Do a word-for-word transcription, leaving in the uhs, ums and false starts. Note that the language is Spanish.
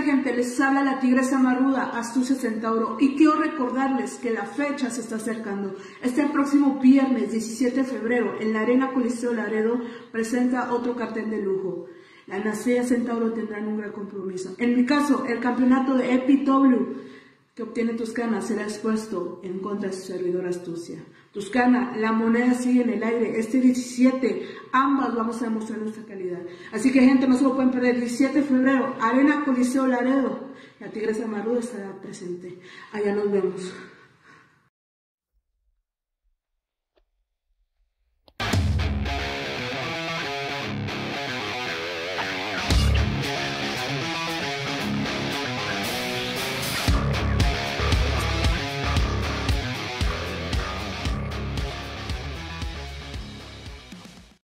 gente? Les habla la tigresa marruda, Astucia Centauro, y quiero recordarles que la fecha se está acercando. Este próximo viernes diecisiete de febrero, en la Arena Coliseo Laredo, presenta otro cartel de lujo. La Nación Centauro tendrán un gran compromiso. En mi caso, el campeonato de E P W que obtiene Tuskana será expuesto en contra de su servidor Astucia. Tuskana, la moneda sigue en el aire. Este diecisiete, ambas vamos a demostrar nuestra calidad. Así que, gente, no se lo pueden perder. diecisiete de febrero, Arena Coliseo Laredo. La tigresa marruda estará presente. Allá nos vemos.